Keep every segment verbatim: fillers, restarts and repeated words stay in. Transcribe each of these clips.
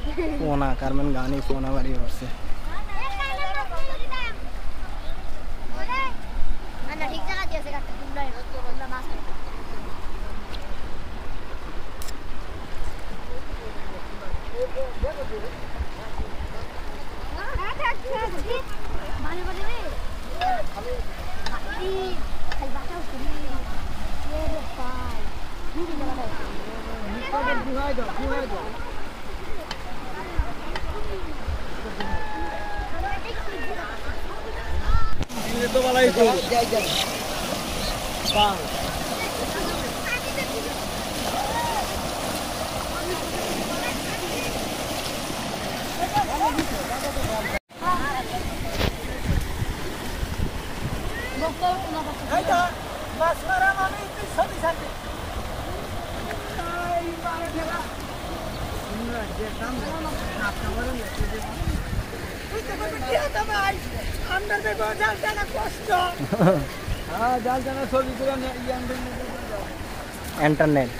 ফোনা কারমেন গানি ফোনা বাড়ি হচ্ছে तो वाला ही तो बांग है तो मस्करा मामी इतनी सभी साथी आई बार ठेला सुनना ये काम आपका वरन कुछ तो क्या था भाई अंदर में बहुत जाल जाना कष्ट हाँ जाल जाना सभी को ये अंदर में इंटरनेट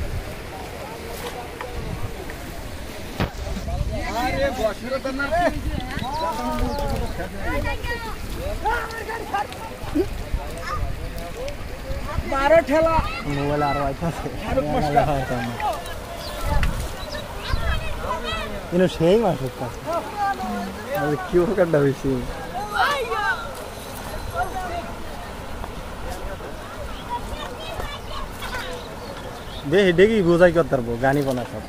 अरे बॉशरो करना रे बारह ठेला मोबाइल आ रहा है इन्हें शेयर मार सकता अरे क्यों कर डबी सी दे हिडेगी बुझाई कर तरबो गानी बना सब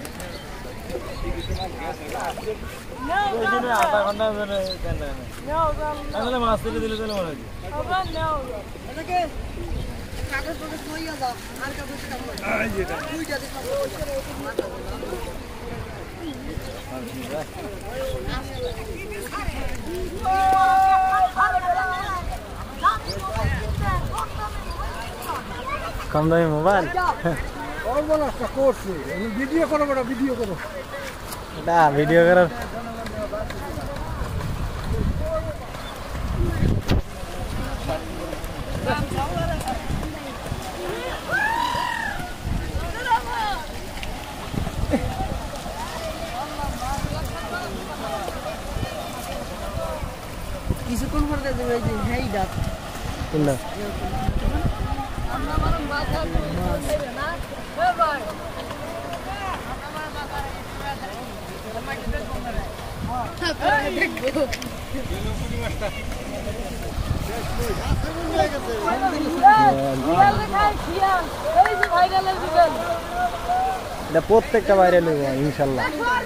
ये आधा घंटा मेरे करना है अगले मास्टर के दिल चले मारा जी अब ना होगा के कागज पर कोई आ जाओ हार का कुछ काम हां ये कोई जाते कम दामी मोबाइल और बोला कोर्स वीडियो करो बड़ा वीडियो करो दा वीडियो करो किसी कौन कर दे भाई जी है ही डाक इंदा আমরা মারম বাসা আছে না এ ভাই আমার বাসা আমার কিতে কোন রে হ্যাঁ দেখো দিলো পুরি মাস্টার প্রত্যেকটা ভাইরাল হইব ইনশাআল্লাহ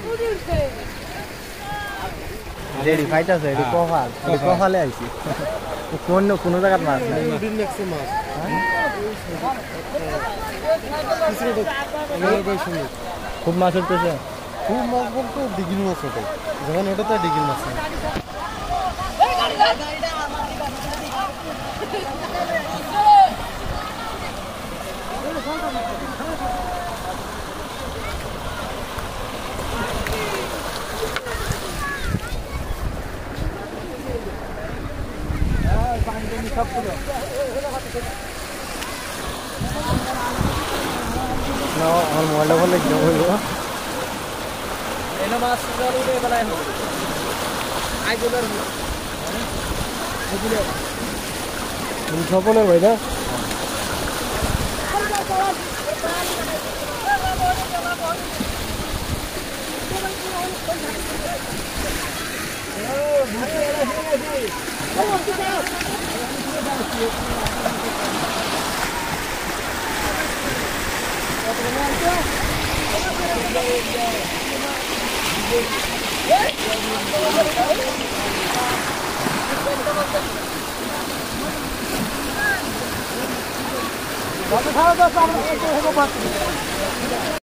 রেডি ফাইট আছে এডি কফাল এডি কফালে আইছি কোন কোন জায়গা মাছ না দিন নেক্সট মাছ খুব মাছ উঠতেছে খুব মাছ বলতে ডিগ্রি মাছ ওঠে যখন ওটা তো ডিগ্রি মাছ सब कुछ No, और मोबाइल वाले क्यों हो गया? एना मास जरूर है बनाए हो। आई बोलर हो। आई बोलर। तुम सफल है भाई ना? बात खाओ तो सामने एक हो बात